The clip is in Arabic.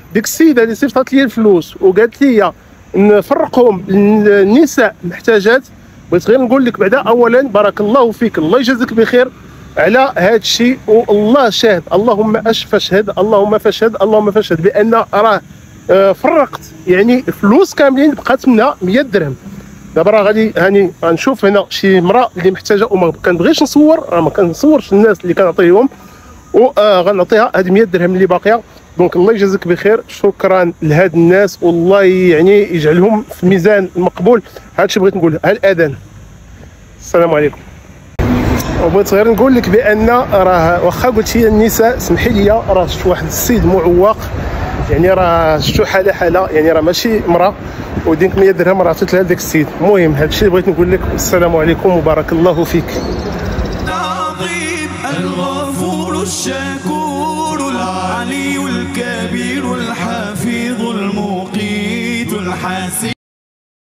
ديك السيده اللي صيفطت لي الفلوس وقالت لي نفرقهم للنساء المحتاجات، بغيت غير نقول لك بعدا اولا بارك الله فيك، الله يجازيك بخير على هذا الشيء، والله شاهد، اللهم فاشهد، اللهم فاشهد، اللهم فاشهد بان راه فرقت يعني فلوس كاملين بقات منها 100 درهم. دابا راه غادي هاني غنشوف هنا شي امراه اللي محتاجه وما كنبغيش نصور، راه ما كنصورش الناس اللي كنعطيهم، وغنعطيها هذه 100 درهم اللي باقيه. دونك الله يجازيك بخير، شكرا لهاد الناس، والله يعني يجعلهم في الميزان المقبول. هذا الشيء بغيت نقول. ها الاذان، السلام عليكم. وبغيت غير نقول لك بان راه واخا قلتي النساء، سمحي لي، راه شفت واحد السيد معوق، يعني راه شفتو حاله يعني راه ماشي امراه، وديك 100 درهم راه عطيت لها لذاك السيد. المهم هذا الشيء بغيت نقول لك. السلام عليكم وبارك الله فيك. العظيم الغفور الشكور العلي الكبير الحفيظ المقيت الحسيب.